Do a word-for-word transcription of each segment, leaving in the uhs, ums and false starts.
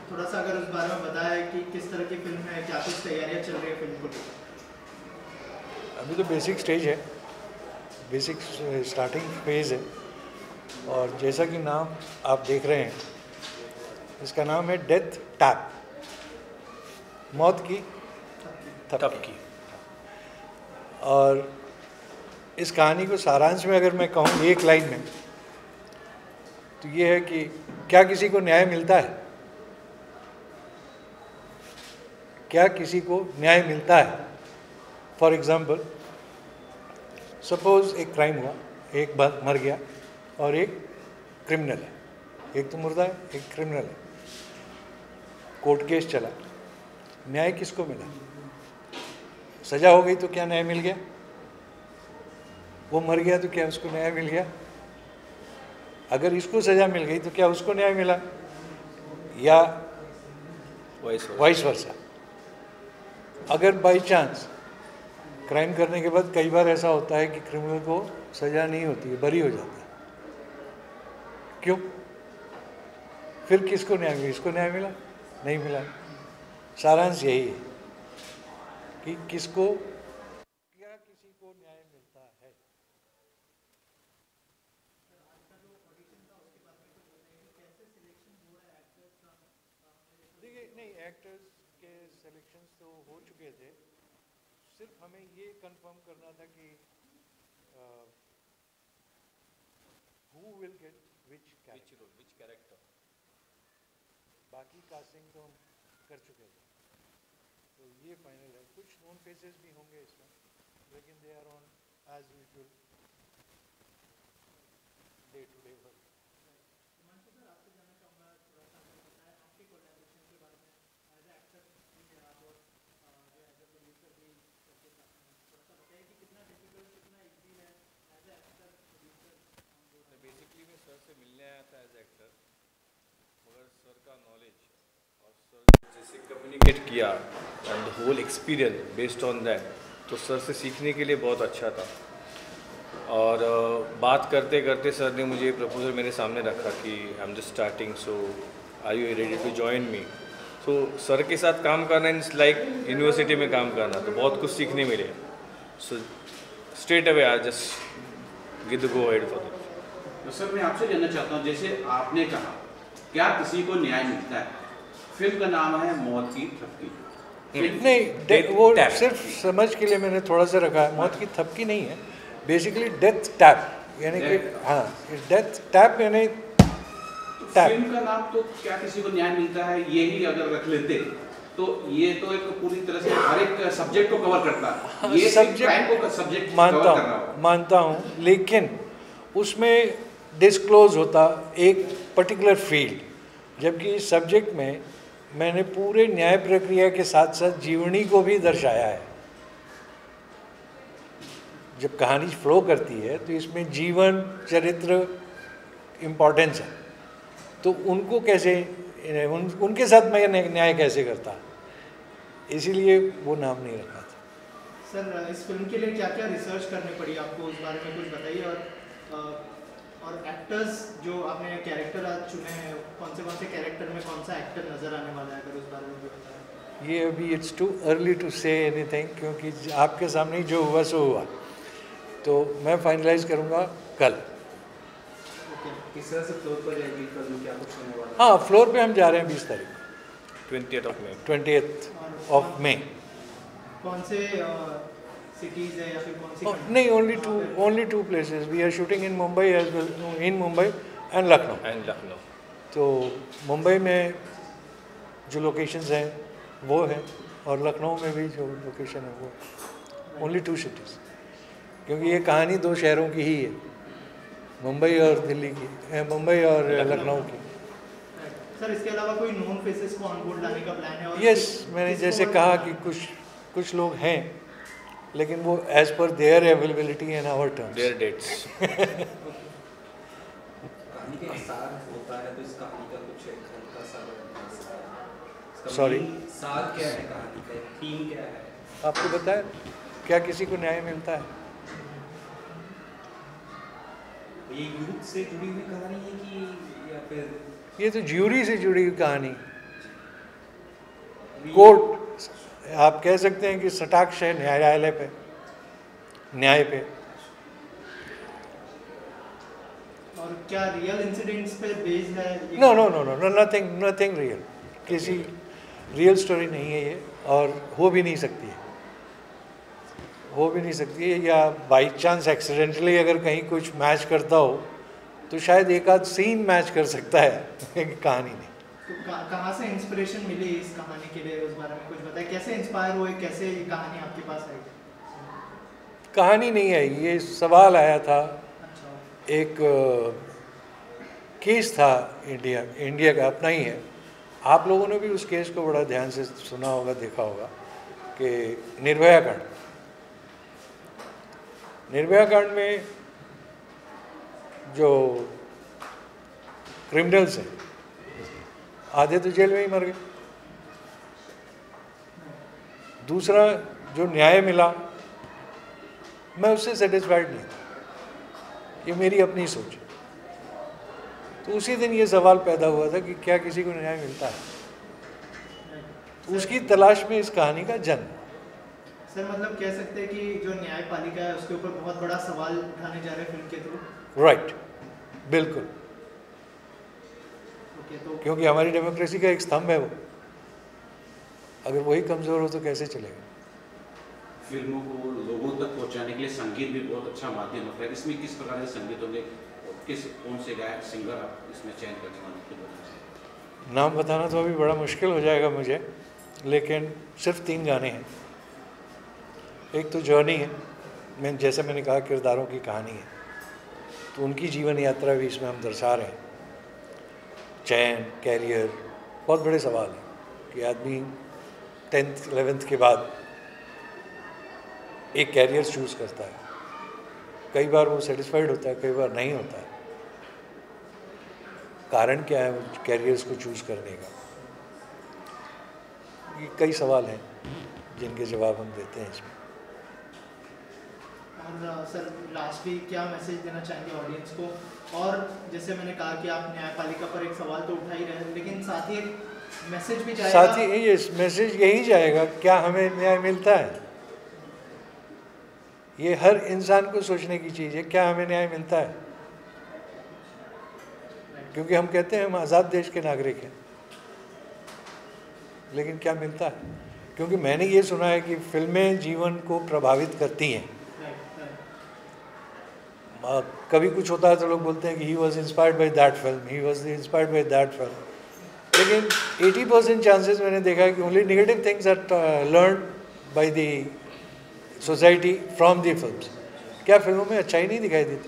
थोड़ा सा अगर उस बारे में बताया कि किस तरह की फिल्म है, क्या कुछ तैयारियां चल रही है फिल्म को लेकर? अभी तो बेसिक स्टेज है, बेसिक स्टार्टिंग फेज है, और जैसा कि नाम आप देख रहे हैं, इसका नाम है डेथ टैप, मौत की थपकी। और इस कहानी को सारांश में अगर मैं कहूँ एक लाइन में, तो ये है कि क्या किसी को न्याय मिलता है? क्या किसी को न्याय मिलता है? फॉर एग्जाम्पल, सपोज एक क्राइम हुआ, एक मर गया और एक क्रिमिनल है, एक तो मुर्दा है, एक क्रिमिनल है, कोर्ट केस चला, न्याय किसको मिला? सजा हो गई तो क्या न्याय मिल गया? वो मर गया तो क्या उसको न्याय मिल गया? अगर इसको सजा मिल गई तो क्या उसको न्याय मिला? या वाइस वर्सा। अगर बाई चांस क्राइम करने के बाद कई बार ऐसा होता है कि क्रिमिनल को सजा नहीं होती है, बरी हो जाता है, क्यों? फिर किसको न्याय मिला? इसको न्याय मिला? नहीं मिला। सारांश यही है कि किसको, क्या किसी को न्याय मिलता है। देखिए, नहीं, एक्टर्स के सिलेक्शंस तो हो चुके थे, सिर्फ हमें ये कंफर्म करना था कि who will get which character, which character. बाकी कास्टिंग तो हम कर चुके थे, तो ये फाइनल है। कुछ नॉन फेसेस भी होंगे इसमें, लेकिन they are on as usual day to day work. Himanshu sir, आपसे जानना चाहूँगा, थोड़ा सा हमें बताएं आपके कोलैबोरेशन के बारे में। एज ए एक्टर भी हैं आप, और जो एज ए प्रोड्यूसर भी करके साथ में, थोड़ा सा बताइए कि कितना डिफिकल्ट, कितना इजी है as a actor producer? Basically मैं सर से मिलने आया था एज एक्टर, मगर सर का नॉलेज और सर जैसे कम्युनिकेट किया and the whole experience based on that, तो सर से सीखने के लिए बहुत अच्छा था। और uh, बात करते करते सर ने मुझे प्रपोजल मेरे सामने रखा कि I am just starting, so are you ready to join me. तो सर के साथ काम करना इट्स लाइक यूनिवर्सिटी में काम करना, तो बहुत कुछ सीखने मिले। So straight away I just give the go ahead for this. तो सर मैं आपसे जानना चाहता हूँ, जैसे आपने कहा क्या किसी को न्याय मिलता है, फिल्म का नाम है मौत की थपकी। नहीं, वो सिर्फ समझ के लिए मैंने थोड़ा सा रखा है, मौत की थपकी नहीं है, बेसिकली डेथ टैप, यानी कि हाँ, डेथ टैप यानी टैप। फिल्म का नाम तो क्या किसी को न्याय मिलता है, यही अगर रख लेते तो ये तो एक पूरी तरह से हर एक सब्जेक्ट को कवर करता है। ये सब्जेक्ट को सब्जेक्ट मानता हूँ मानता हूँ लेकिन उसमें डिस्क्लोज होता एक पर्टिकुलर फील्ड, जबकि इस सब्जेक्ट में मैंने पूरे न्याय प्रक्रिया के साथ साथ जीवनी को भी दर्शाया है। जब कहानी फ्लो करती है तो इसमें जीवन चरित्र इम्पोर्टेंस है, तो उनको कैसे उन, उनके साथ मैं न्याय कैसे करता, इसीलिए वो नाम नहीं रखा था। सर, इस फिल्म के लिए क्या क्या रिसर्च करनी पड़ी आपको, उस बारे में कुछ बताइए। और और एक्टर्स जो आपने कैरेक्टर आज चुने हैं, कौन से कौन से कैरेक्टर में कौन सा एक्टर नज़र आने वाला है, अगर उस बारे में भी बताएं। ये अभी it's too early to say anything, क्योंकि आपके सामने जो हुआ सो हुआ, तो मैं फाइनलाइज करूँगा कल। किस तरह से फ्लोर पर जाएगी फिल्म, क्या कुछ होने वाला है? हाँ, फ्लोर पे हम जा रहे हैं बीस तारीख, twentieth of May twentieth of May. कौन से सिटीज है या फिर कौन सी? Oh, नहीं, only two only two places. We are shooting in Mumbai as well, in Mumbai and Lucknow and Lucknow. तो मुंबई में जो लोकेशंस हैं वो है, और लखनऊ में भी जो लोकेशन है वो, ओनली टू सिटीज़, क्योंकि ये कहानी दो शहरों की ही है, मुंबई और दिल्ली की, मुंबई और लखनऊ की। सर, इसके अलावा कोई नॉन फेसेस को ऑन बोर्ड लाने का प्लान है? यस, मैंने जैसे कहा कि कुछ कुछ लोग हैं, लेकिन वो as per their availability and our terms, their dates. कहानी का सार होता है, तो इस कहानी का कुछ एक हल्का सा सॉरी सार क्या है, कहानी का थीम क्या है? आपको बताया क्या किसी को न्याय मिलता है? ये यूथ से जुड़ी हुई कहानी है कि या फिर? ये तो ज्यूरी से जुड़ी हुई कहानी, कोर्ट, आप कह सकते हैं कि सटाक्ष है न्यायालय पे, न्याय पे। और क्या रियल इंसिडेंट्स पे बेस्ड है? No no no no nothing nothing real, किसी रियल स्टोरी नहीं है ये, और हो भी नहीं सकती है, हो भी नहीं सकती है। या बाई चांस एक्सीडेंटली अगर कहीं कुछ मैच करता हो तो शायद एक आध सीन मैच कर सकता है, कहानी नहीं। तो कहाँ से इंस्पिरेशन मिली इस कहानी के लिए, उस बारे में कुछ बताएं? कैसे इंस्पायर हुए, कैसे ये कहानी आपके पास आई? कहानी नहीं आई, ये सवाल आया था। अच्छा। एक केस था इंडिया इंडिया का अपना ही है, आप लोगों ने भी उस केस को बड़ा ध्यान से सुना होगा, देखा होगा, कि निर्भया कांड। निर्भया कांड में जो क्रिमिनल्स हैं आधे तो जेल में ही मर गए। दूसरा, जो न्याय मिला मैं उससे सेटिस्फाइड नहीं था, ये मेरी अपनी सोच है। तो उसी दिन ये सवाल पैदा हुआ था कि क्या किसी को न्याय मिलता है, तो उसकी तलाश में इस कहानी का जन्म। सर मतलब कह सकते हैं कि जो न्यायपालिका है उसके ऊपर बहुत बड़ा सवाल उठाने जा रहे हैं फिल्म के थ्रू। राइट, बिल्कुल, ओके। तो क्योंकि हमारी डेमोक्रेसी का एक स्तंभ है वो, अगर वही कमज़ोर हो तो कैसे चलेगा। फिल्मों को लोगों तक पहुंचाने के लिए संगीत भी बहुत अच्छा माध्यम होता है। इसमें किस प्रकार के संगीत होंगे, किस कौन से गायक सिंगर आप इसमें चयन करने वाले हैं? नाम बताना तो अभी बड़ा मुश्किल हो जाएगा मुझे, लेकिन सिर्फ तीन गाने हैं। एक तो जर्नी है, मैं जैसे मैंने कहा किरदारों की कहानी है, तो उनकी जीवन यात्रा भी इसमें हम दर्शा रहे हैं। चयन, कैरियर, बहुत बड़े सवाल हैं कि आदमी टेंथ इलेवेंथ के बाद एक कैरियर चूज़ करता है, कई बार वो सेटिस्फाइड होता है, कई बार नहीं होता है। कारण क्या है कैरियर्स को चूज़ करने का, ये कई सवाल हैं जिनके जवाब हम देते हैं इसमें। और सर लास्टली क्या मैसेज देना चाहेंगे ऑडियंस को? और जैसे मैंने कहा कि आप न्यायपालिका पर एक सवाल तो उठा ही रहे हैं, लेकिन साथ ही एक मैसेज भी जाएगा। साथ ही ये मैसेज यही जाएगा, क्या हमें न्याय मिलता है? ये हर इंसान को सोचने की चीज़ है, क्या हमें न्याय मिलता है? क्योंकि हम कहते हैं हम आज़ाद देश के नागरिक हैं, लेकिन क्या मिलता है? क्योंकि मैंने ये सुना है कि फिल्में जीवन को प्रभावित करती हैं। कभी कुछ होता है तो लोग बोलते हैं कि he was inspired by that film, he was inspired by that film, लेकिन अस्सी परसेंट चांसेस मैंने देखा है कि only negative things are learn by the society from the films. क्या फिल्मों में अच्छाई नहीं दिखाई देती?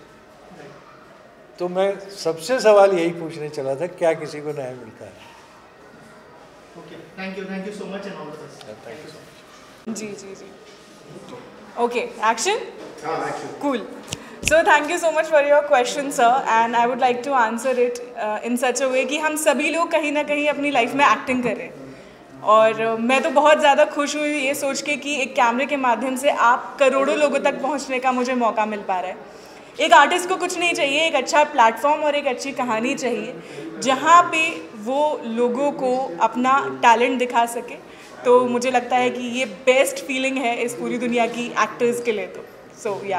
तो मैं सबसे सवाल यही पूछने चला था, क्या किसी को न्याय मिलता है? Okay, thank you, thank you so much and all the best. Thank you so much. जी जी जी okay, action cool. So thank you so much for your question, sir, and I would like to answer it uh, in such a way कि हम सभी लोग कहीं ना कहीं अपनी लाइफ में एक्टिंग करें, और uh, मैं तो बहुत ज़्यादा खुश हुई ये सोच के कि एक कैमरे के माध्यम से आप करोड़ों लोगों तक पहुंचने का मुझे मौका मिल पा रहा है। एक आर्टिस्ट को कुछ नहीं चाहिए, एक अच्छा प्लेटफॉर्म और एक अच्छी कहानी चाहिए जहाँ पे वो लोगों को अपना टैलेंट दिखा सके। तो मुझे लगता है कि ये बेस्ट फीलिंग है इस पूरी दुनिया की एक्टर्स के लिए। तो सो या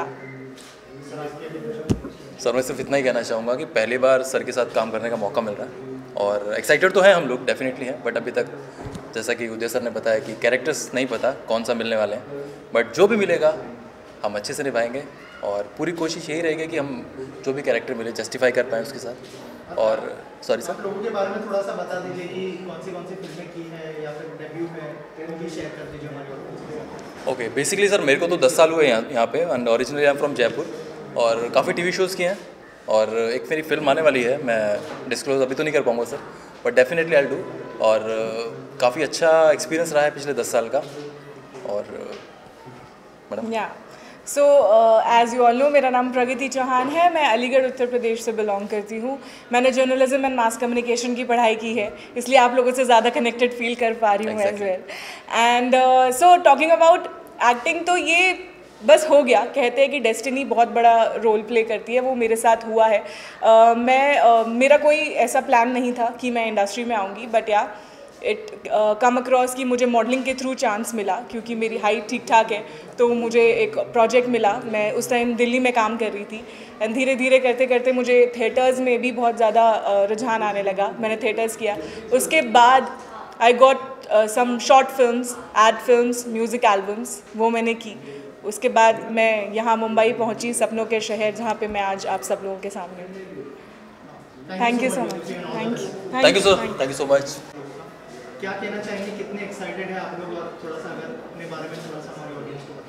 सर मैं सिर्फ इतना ही कहना चाहूँगा कि पहली बार सर के साथ काम करने का मौका मिल रहा है, और एक्साइटेड तो हैं हम लोग, डेफिनेटली हैं, बट अभी तक जैसा कि उदय सर ने बताया कि कैरेक्टर्स नहीं पता कौन सा मिलने वाले हैं, बट जो भी मिलेगा हम अच्छे से निभाएंगे, और पूरी कोशिश यही रहेगी कि हम जो भी कैरेक्टर मिले जस्टिफाई कर पाएँ उसके साथ। और सॉरी सर, आप लोगों के बारे में थोड़ा सा बता दीजिए कि कौन सी कौन सी फिल्में की है या फिर डेब्यू है, उनकी शेयर कर दीजिए हमारे साथ। ओके, बेसिकली सर मेरे को तो दस साल हुए यहाँ यहाँ पे, and originally I am from Jaipur, और काफ़ी टीवी शोज़ किए हैं, और एक मेरी फिल्म आने वाली है, मैं डिस्क्लोज अभी तो नहीं कर पाऊँगा sir, but definitely I do. और काफ़ी अच्छा एक्सपीरियंस रहा है पिछले दस साल का। और मैडम या so as you all know, मेरा नाम प्रगति चौहान है, मैं अलीगढ़ उत्तर प्रदेश से बिलोंग करती हूँ। मैंने जर्नलिज्म एंड मास कम्युनिकेशन की पढ़ाई की है, इसलिए आप लोगों से ज़्यादा कनेक्टेड फील कर पा रही हूँ as well. And so talking about acting, तो ये बस हो गया, कहते हैं कि डेस्टिनी बहुत बड़ा रोल प्ले करती है, वो मेरे साथ हुआ है। uh, मैं uh, मेरा कोई ऐसा प्लान नहीं था कि मैं इंडस्ट्री में आऊँगी, बट या इट कम अक्रॉस कि मुझे मॉडलिंग के थ्रू चांस मिला, क्योंकि मेरी हाइट ठीक ठाक है, तो मुझे एक प्रोजेक्ट मिला। मैं उस टाइम दिल्ली में काम कर रही थी एंड धीरे धीरे करते करते मुझे थिएटर्स में भी बहुत ज़्यादा रुझान आने लगा। मैंने थिएटर्स किया, उसके बाद I got some short films, ad films, music albums, वो मैंने की। उसके बाद मैं यहाँ मुंबई पहुँची, सपनों के शहर, जहाँ पे मैं आज आप सब लोगों के सामने हूँ। Thank you so much. Thank you thank you sir, thank you so much. क्या कहना चाहेंगे, कितने एक्साइटेड है आप लोग, और थोड़ा सा अगर अपने बारे में थोड़ा सा हमारे ऑडियंस को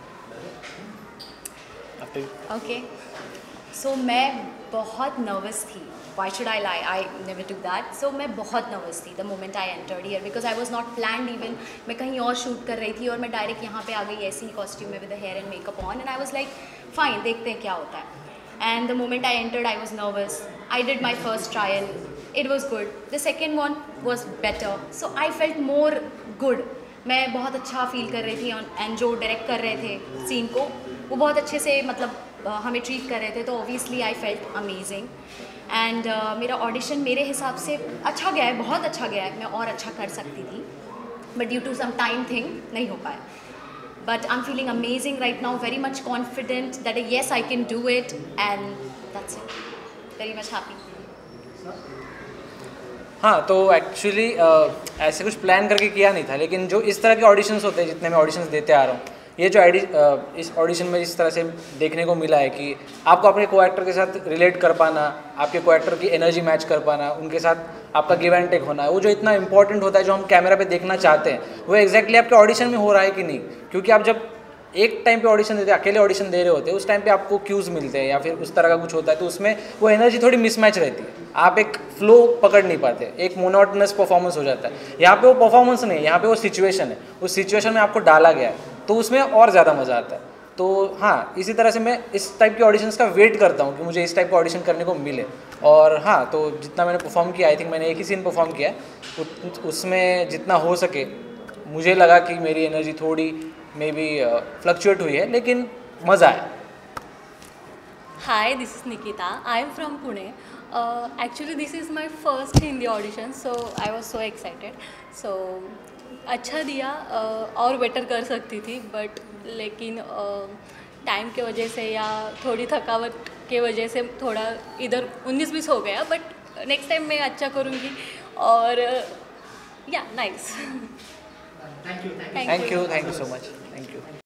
बताएं। ओके, सो मैं बहुत नर्वस थी। Why should I lie, I never do that. So मैं बहुत नर्वस थी the moment I entered here, because I was not planned even. मैं कहीं और शूट कर रही थी और मैं डायरेक्ट यहाँ पे आ गई ऐसी ही कॉस्ट्यूम में with the hair and makeup on, and I was like fine, देखते हैं क्या होता है। And the moment I entered, I was nervous. I did my first trial. It was good. The second one was better. So I felt more good. मैं बहुत अच्छा feel कर रही थी, एंड जो डायरेक्ट कर रहे थे सीन को, वो बहुत अच्छे से मतलब हमें ट्रीट कर रहे थे, तो obviously I felt amazing. And मेरा ऑडिशन मेरे हिसाब से अच्छा गया है, बहुत अच्छा गया है। मैं और अच्छा कर सकती थी, but due to some time thing नहीं हो पाया। But I'm feeling amazing right now, very much confident that yes, I can do it, and that's it. Very much happy. हाँ, तो एक्चुअली ऐसे कुछ प्लान करके किया नहीं था, लेकिन जो इस तरह के ऑडिशंस होते हैं, जितने मैं ऑडिशंस देते आ रहा हूँ, ये जो आइडी इस ऑडिशन में इस तरह से देखने को मिला है कि आपको अपने को एक्टर के साथ रिलेट कर पाना, आपके को एक्टर की एनर्जी मैच कर पाना, उनके साथ आपका गिव एंड टेक होना, वो जो इतना इंपॉर्टेंट होता है, जो हम कैमरा पे देखना चाहते हैं, वो एग्जैक्टली आपके ऑडिशन में हो रहा है कि नहीं। क्योंकि आप जब एक टाइम पे ऑडिशन देते हैं, अकेले ऑडिशन दे रहे होते हैं, उस टाइम पे आपको क्यूज़ मिलते हैं या फिर उस तरह का कुछ होता है, तो उसमें वो एनर्जी थोड़ी मिसमैच रहती है, आप एक फ्लो पकड़ नहीं पाते, एक मोनोटनस परफॉर्मेंस हो जाता है। यहाँ पे वो परफॉर्मेंस नहीं है, यहाँ पे वो सिचुएशन है, उस सिचुएशन में आपको डाला गया है, तो उसमें और ज़्यादा मज़ा आता है। तो हाँ, इसी तरह से मैं इस टाइप के ऑडिशंस का वेट करता हूँ कि मुझे इस टाइप का ऑडिशन करने को मिले। और हाँ, तो जितना मैंने परफॉर्म किया, आई थिंक मैंने एक ही सीन परफॉर्म किया है, उसमें जितना हो सके मुझे लगा कि मेरी एनर्जी थोड़ी मे बी फ्लक्चुएट हुई है, लेकिन मज़ा आया। Hi, this is Nikita. I am from Pune. Uh, actually, this is my first Hindi audition, so I was so excited. So अच्छा दिया, uh, और बेटर कर सकती थी, बट लेकिन टाइम uh, के वजह से या थोड़ी थकावट के वजह से थोड़ा इधर उन्नीस बीस हो गया, बट नेक्स्ट टाइम मैं अच्छा करूँगी। और या nice. Thank you thank you thank you so much. Thank you.